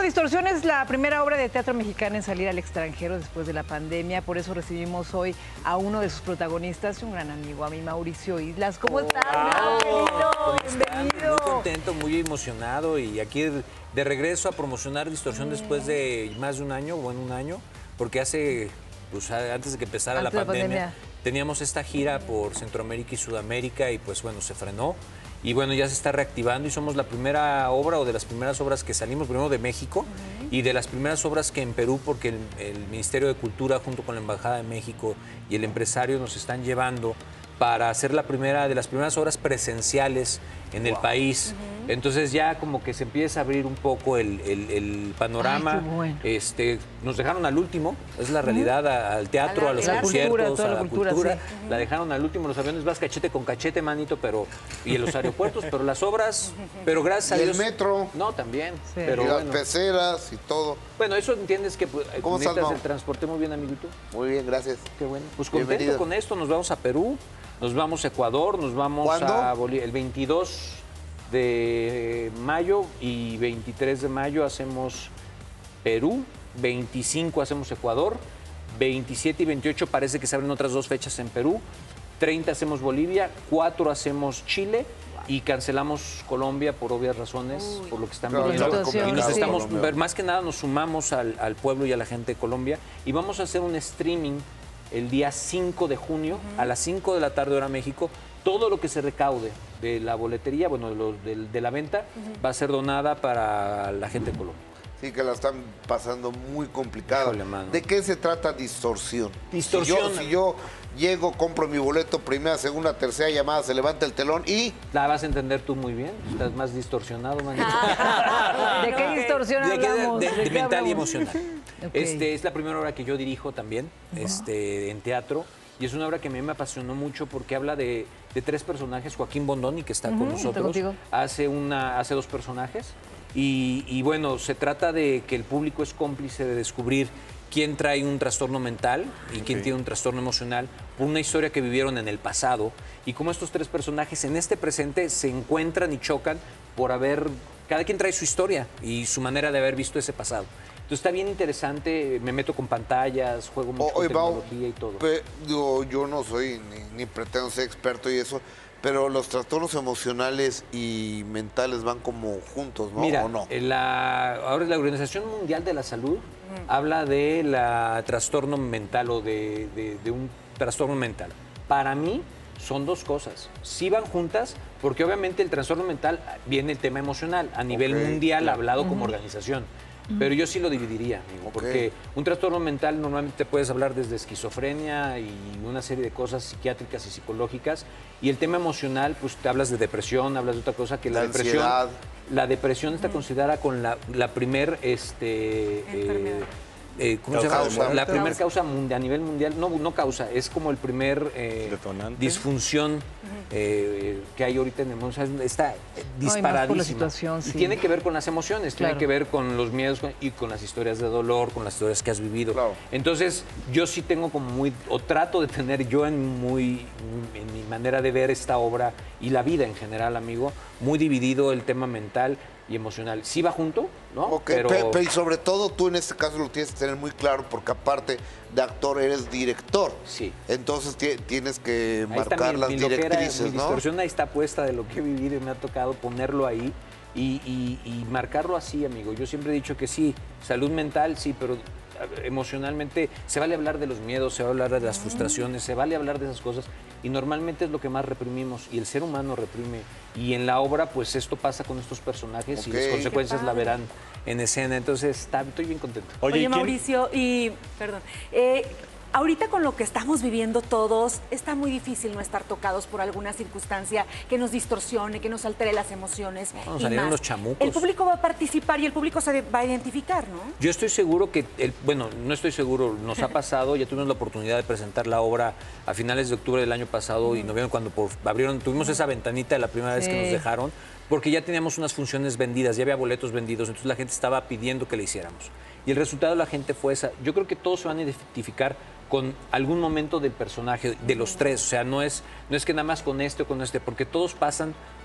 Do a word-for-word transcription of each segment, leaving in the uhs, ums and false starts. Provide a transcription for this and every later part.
Distorsión es la primera obra de teatro mexicana en salir al extranjero después de la pandemia. Por eso recibimos hoy a uno de sus protagonistas, un gran amigo, a mí, Mauricio Islas. ¿Cómo estás? Oh, Bienvenido. Muy contento, muy emocionado y aquí de regreso a promocionar Distorsión mm. después de más de un año, bueno, un año, porque hace, pues antes de que empezara la pandemia, la pandemia, teníamos esta gira por Centroamérica y Sudamérica y pues bueno, se frenó. Y bueno, ya se está reactivando y somos la primera obra o de las primeras obras que salimos, primero de México, uh-huh. y de las primeras obras que en Perú, porque el, el Ministerio de Cultura junto con la Embajada de México y el empresario nos están llevando para hacer la primera de las primeras obras presenciales en wow. el país. Uh-huh. Entonces ya como que se empieza a abrir un poco el, el, el panorama. Ay, bueno. este, nos dejaron al último, es la realidad, uh-huh. al teatro, a, la, a los la conciertos, cultura, a la, la cultura. cultura. Sí. Uh-huh. La dejaron al último, los aviones vas cachete con cachete, manito, pero y en los aeropuertos, pero las obras, pero gracias a ¿Y Dios. el metro? No, también. Sí. Pero y las bueno. peceras y todo. Bueno, eso entiendes que pues, ¿Cómo necesitas estás, el transporte muy bien, amiguito. Muy bien, gracias. Qué bueno. Pues contento con esto, nos vamos a Perú, nos vamos a Ecuador, nos vamos ¿Cuándo? a Bolivia. El veintidós de mayo y veintitrés de mayo hacemos Perú, veinticinco hacemos Ecuador, veintisiete y veintiocho parece que se abren otras dos fechas en Perú, treinta hacemos Bolivia, cuatro hacemos Chile y cancelamos Colombia por obvias razones, Uy, por lo que están claro, viviendo. sí. Y nos estamos, más que nada nos sumamos al, al pueblo y a la gente de Colombia y vamos a hacer un streaming el día cinco de junio uh-huh. a las cinco de la tarde hora México. Todo lo que se recaude de la boletería, bueno, de, los, de, de la venta, uh-huh. va a ser donada para la gente de Colombia. Sí, que la están pasando muy complicada. Híjole, mano. ¿De qué se trata Distorsión? Distorsión. Si yo, si yo llego, compro mi boleto, primera, segunda, tercera llamada, se levanta el telón y... La vas a entender tú muy bien, estás más distorsionado, manito. ¿De qué distorsión de, hablamos? De, de, de, de mental hablamos? y emocional. Okay. Este, es la primera obra que yo dirijo también, uh-huh. este, en teatro. Y es una obra que a mí me apasionó mucho porque habla de, de tres personajes. Joaquín Bondoni, que está uh-huh, con nosotros, hace, una, hace dos personajes. Y, y bueno, se trata de que el público es cómplice de descubrir quién trae un trastorno mental y quién sí. tiene un trastorno emocional por una historia que vivieron en el pasado. Y cómo estos tres personajes en este presente se encuentran y chocan por haber... Cada quien trae su historia y su manera de haber visto ese pasado. Entonces está bien interesante, me meto con pantallas, juego mucho oh, con tecnología Bao, y todo. Pe, yo, yo no soy ni, ni pretendo ser experto y eso, pero los trastornos emocionales y mentales van como juntos, ¿no? Mira, ¿O no? La, ahora la Organización Mundial de la Salud mm. habla de la trastorno mental o de, de, de un trastorno mental. Para mí son dos cosas. Sí van juntas porque obviamente el trastorno mental viene el tema emocional a nivel okay, mundial claro. hablado uh-huh. como organización. Pero yo sí lo dividiría, amigo, okay. porque un trastorno mental normalmente puedes hablar desde esquizofrenia y una serie de cosas psiquiátricas y psicológicas, y el tema emocional, pues te hablas de depresión, hablas de otra cosa que la, la depresión. Ansiedad. La depresión está considerada con la, la primer, este, eh, eh, ¿cómo se llama? Causa. La primera causa a nivel mundial, no, no causa, es como el primer eh, disfunción eh, que hay ahorita en el mundo. Está disparadísima. Sí. Y tiene que ver con las emociones, claro. tiene que ver con los miedos y con las historias de dolor, con las historias que has vivido. Claro. Entonces, yo sí tengo como muy, o trato de tener yo en muy, en mi manera de ver esta obra y la vida en general, amigo, muy dividido el tema mental y emocional. Sí va junto, ¿no? Okay, pero... Pe, pe, y sobre todo tú en este caso lo tienes que tener muy claro porque aparte de actor eres director. Sí. Entonces tienes que ahí marcar mi, las mi directrices, loquera, mi ¿no? distorsión ahí está puesta de lo que he vivido y me ha tocado ponerlo ahí y, y, y marcarlo así, amigo. Yo siempre he dicho que sí, salud mental, sí, pero emocionalmente se vale hablar de los miedos, se vale hablar de las frustraciones, se vale hablar de esas cosas y normalmente es lo que más reprimimos y el ser humano reprime y en la obra pues esto pasa con estos personajes okay. y las consecuencias la verán en escena, entonces está, estoy bien contento. Oye, Oye Mauricio, y perdón, eh, ahorita con lo que estamos viviendo todos, está muy difícil no estar tocados por alguna circunstancia que nos distorsione, que nos altere las emociones. Vamos a salieron los chamucos. El público va a participar y el público se va a identificar, ¿no? Yo estoy seguro que, el, bueno, no estoy seguro, nos ha pasado, ya tuvimos la oportunidad de presentar la obra a finales de octubre del año pasado mm. y noviembre cuando por, abrieron, tuvimos esa ventanita la primera vez sí. que nos dejaron, porque ya teníamos unas funciones vendidas, ya había boletos vendidos, entonces la gente estaba pidiendo que le hiciéramos. Y el resultado de la gente fue esa. Yo creo que todos se van a identificar con algún momento del personaje, de los tres. O sea, no es, no es que nada más con este o con este, porque todos pasan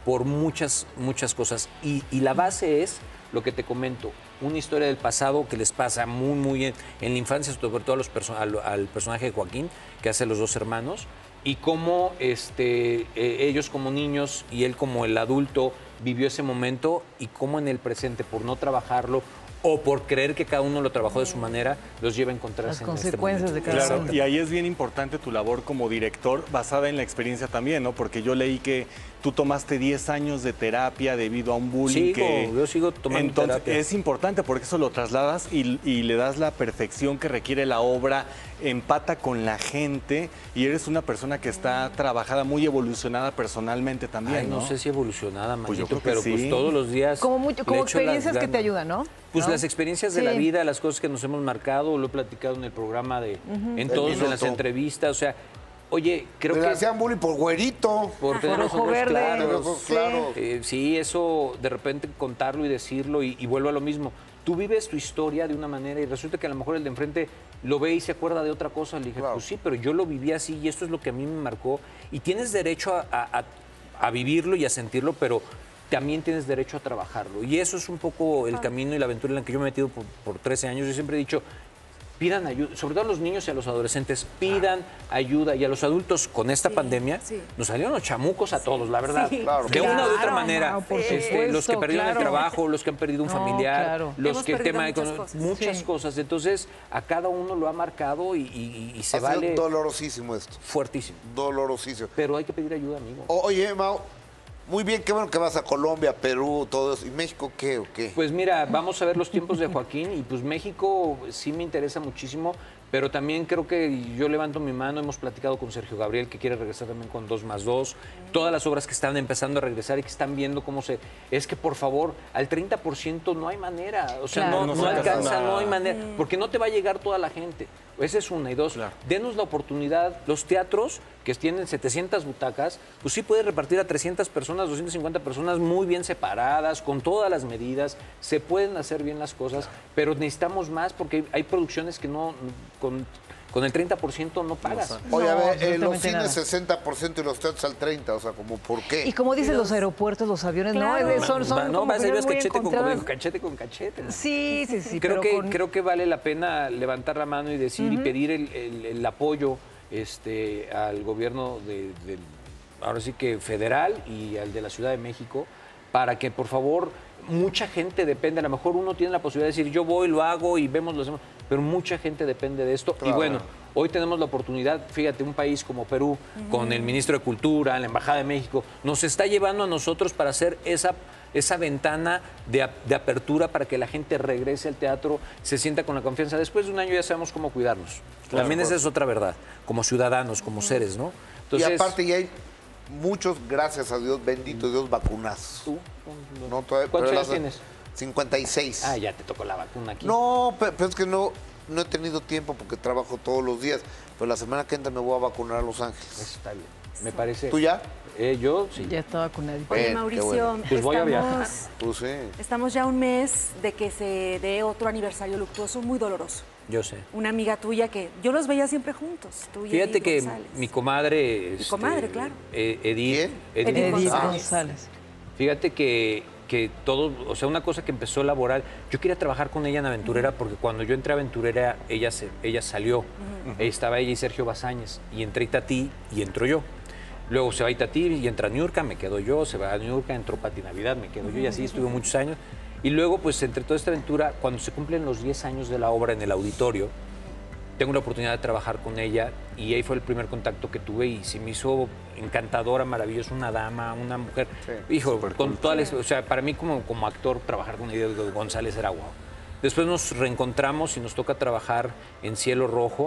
por muchas, muchas cosas. Y, y la base es lo que te comento, una historia del pasado que les pasa muy, muy en, en la infancia, sobre todo a los perso al, al personaje de Joaquín, que hace los dos hermanos, y cómo este, eh, ellos como niños y él como el adulto vivió ese momento y cómo en el presente, por no trabajarlo, o por creer que cada uno lo trabajó de su manera, los lleva a encontrarse Las en este consecuencias momento. de cada Claro, uno. y ahí es bien importante tu labor como director, basada en la experiencia también, ¿no? Porque yo leí que tú tomaste diez años de terapia debido a un bullying. Sigo, que... yo sigo tomando Entonces, terapia. es importante porque eso lo trasladas y, y le das la perfección que requiere la obra, empata con la gente y eres una persona que está trabajada, muy evolucionada personalmente también, Ay, no, ¿no? sé si evolucionada, Pues yo manito, creo que pero sí. pues todos los días Como, mucho, le como echo las experiencias que te ganas. ayudan, ¿no? Pues ¿No? las experiencias de Sí. la vida, las cosas que nos hemos marcado, lo he platicado en el programa, de, en todos, en las minuto. entrevistas, o sea, oye, creo Le que hacían bullying por güerito. por tener Por los ojo ojos verde. claros, Por ojos Sí. claros. eh, sí, eso de repente contarlo y decirlo y, y vuelvo a lo mismo. Tú vives tu historia de una manera y resulta que a lo mejor el de enfrente lo ve y se acuerda de otra cosa. Le dije, Claro. pues sí, pero yo lo viví así y esto es lo que a mí me marcó. Y tienes derecho a, a- a- a vivirlo y a sentirlo, pero también tienes derecho a trabajarlo. Y eso es un poco el camino y la aventura en la que yo me he metido por, por trece años. Yo siempre he dicho, pidan ayuda, sobre todo a los niños y a los adolescentes, pidan ayuda. Y a los adultos, con esta Sí, pandemia, sí. nos salieron los chamucos a todos, la verdad. Sí. Claro. De una u otra Claro, manera. Mau, por Este, supuesto, los que perdieron claro. el trabajo, los que han perdido un No, familiar, claro. los Hemos que el perdido tema muchas económico- cosas. muchas Sí. cosas. Entonces, a cada uno lo ha marcado y, y- y se Ha sido vale dolorosísimo esto. fuertísimo. Dolorosísimo. Pero hay que pedir ayuda, amigo. O- Oye, Mau, muy bien, qué bueno que vas a Colombia, Perú, todo eso. ¿Y México qué o qué? Pues mira, vamos a ver los tiempos de Joaquín y pues México sí me interesa muchísimo, pero también creo que yo levanto mi mano, hemos platicado con Sergio Gabriel que quiere regresar también con dos más dos, todas las obras que están empezando a regresar y que están viendo cómo se... Es que por favor, al treinta por ciento no hay manera, o sea, Claro. no, No no se alcanza, alcanza. no hay manera, porque no te va a llegar toda la gente. Esa es una. Y dos, Claro. denos la oportunidad, los teatros que tienen setecientas butacas, pues sí puedes repartir a trescientas personas, doscientas cincuenta personas muy bien separadas, con todas las medidas, se pueden hacer bien las cosas, pero necesitamos más porque hay, hay producciones que no, con, con el treinta por ciento no pagas. Oye, a No, ver, eh, los absolutamente cines nada. sesenta por ciento y los teatros al treinta por ciento, o sea, como ¿por qué? Y como dicen los aeropuertos, los aviones, Claro. ¿no? Son, son Va- no, como vas a ir opiniones muy cachete con, encontradas. con cachete con cachete. ¿no? Sí, sí, sí. creo, pero que, con- creo que vale la pena levantar la mano y decir y pedir el, el- el apoyo este, al gobierno de, del- ahora sí que federal y al de la Ciudad de México para que por favor mucha gente depende, a lo mejor uno tiene la posibilidad de decir yo voy, lo hago y vemos, lo hacemos, pero mucha gente depende de esto y Claro. bueno, hoy tenemos la oportunidad, fíjate, un país como Perú, con el ministro de Cultura, la Embajada de México, nos está llevando a nosotros para hacer esa, esa ventana de, ap- de apertura para que la gente regrese al teatro, se sienta con la confianza. Después de un año ya sabemos cómo cuidarnos. También esa es otra verdad, como ciudadanos, como seres, ¿no? y aparte ya hay muchos, gracias a Dios, bendito Dios, vacunazos. ¿tú? No, todavía, ¿Cuántos pero años las- tienes? cincuenta y seis. Ah, ya te tocó la vacuna aquí. No, pe- pero es que no, no he tenido tiempo porque trabajo todos los días. Pero la semana que entra me voy a vacunar a Los Ángeles. Eso está bien. Me parece. ¿Tú ya? Eh, yo sí. Ya está vacunadito. Bueno, Oye, qué Mauricio, bueno. Pues voy a viajar. estamos, Tú sí. estamos ya a un mes de que se dé otro aniversario luctuoso muy doloroso. Yo sé. Una amiga tuya que yo los veía siempre juntos. Tú y Fíjate Edith que González. mi comadre. este, comadre, claro. eh, Edith. ¿Quién? Edith Edith Edith González. González. Fíjate que, que todo, o sea, una cosa que empezó a elaborar, yo quería trabajar con ella en Aventurera porque cuando yo entré a Aventurera, ella, se, ella salió. Ahí estaba ella y Sergio Bazáñez. Y entré Itatí y entro yo. Luego se va Itatí y entra Niurka, me quedo yo. Se va a Niurka, entró Pati Navidad, me quedo yo. Y así estuve muchos años. Y luego, pues, entre toda esta aventura, cuando se cumplen los diez años de la obra en el auditorio, tengo la oportunidad de trabajar con ella y ahí fue el primer contacto que tuve y se me hizo encantadora, maravillosa, una dama, una mujer. Hijo, con toda la, o sea, para mí como, como actor trabajar con Edith González era guau. Después nos reencontramos y nos toca trabajar en Cielo Rojo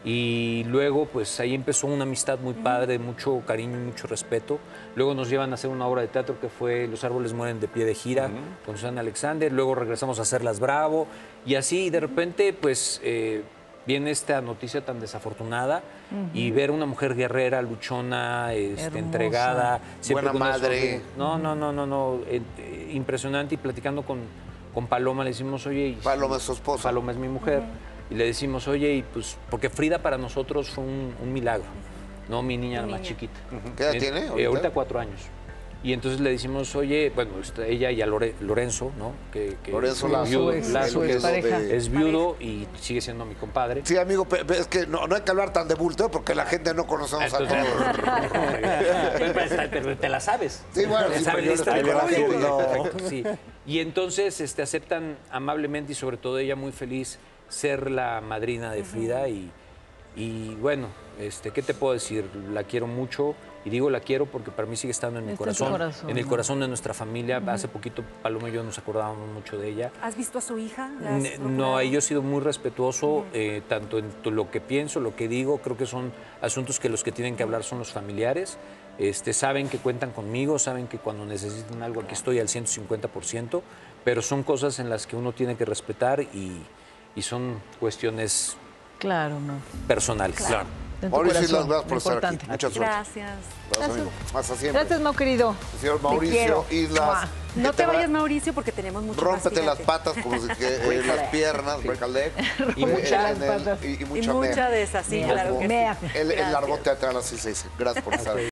y luego pues ahí empezó una amistad muy padre, mucho cariño y mucho respeto. Luego nos llevan a hacer una obra de teatro que fue Los árboles mueren de pie de gira con Susana Alexander, luego regresamos a hacer Las Bravo y así de repente pues... eh, viene esta noticia tan desafortunada y ver una mujer guerrera, luchona, este, Hermosa. entregada, Buena con una madre. sonrisa. No, no, no, no, no, eh, eh, impresionante. Y platicando con, con Paloma le decimos, oye, y- Paloma es su esposa. Paloma es mi mujer. Y le decimos, oye, y pues, porque Frida para nosotros fue un, un milagro, ¿no? Mi niña la más niña. chiquita. ¿Qué edad Eh, tiene eh, ahorita? ahorita cuatro años. Y entonces le decimos, oye, bueno, ella y a Lore, Lorenzo, ¿no? Que, que Lorenzo es Lazo, viudo, su ex- Lazo, su que es, expareja. es viudo y sigue siendo mi compadre. Sí, amigo, pe- pe- es que no, no hay que hablar tan de bulto porque la gente no conocemos a Entonces, todos. pero te la sabes. Sí, bueno, Te sí, sabes pero yo la historia. le explico a la gente. No. Perfecto, sí. Y entonces este, aceptan amablemente y sobre todo ella muy feliz ser la madrina de Frida y, y bueno, este, ¿qué te puedo decir? La quiero mucho. Y digo la quiero porque para mí sigue estando en mi Está en tu corazón, corazón, en el ¿no? corazón de nuestra familia. Hace poquito Paloma y yo nos acordábamos mucho de ella. ¿Has visto a su hija? ¿La has Ne- No, procurado? yo he sido muy respetuoso, eh, tanto en to- lo que pienso, lo que digo. Creo que son asuntos que los que tienen que hablar son los familiares. Este, saben que cuentan conmigo, saben que cuando necesiten algo aquí estoy al ciento cincuenta por ciento, pero son cosas en las que uno tiene que respetar y, y son cuestiones Claro, no. personales. Claro. En tu Mauricio, corazón, las gracias por lo estar aquí. importante. Mucha suerte. Gracias. Gracias, amigo. Hasta siempre. Gracias, Mau, querido. Señor Te Mauricio quiero. Islas. Mua. que No te va- vayas, Mauricio, porque tenemos mucho más, Rómpete las fíjate. patas, como si que, eh, las piernas, break a leg. Y mucha- en el- y, y Y mucha mucha mea. de esas, sí, Mea. claro que sí. Mea. El, el Gracias. largo teatral, así se dice. Gracias por estar aquí.